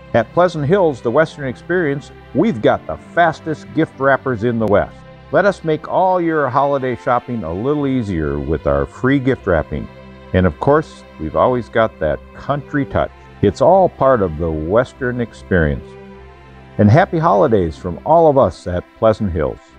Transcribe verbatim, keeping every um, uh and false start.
At Pleasant Hills, the Western Experience, we've got the fastest gift wrappers in the West. Let us make all your holiday shopping a little easier with our free gift wrapping. And of course, we've always got that country touch. It's all part of the Western Experience. And happy holidays from all of us at Pleasant Hills.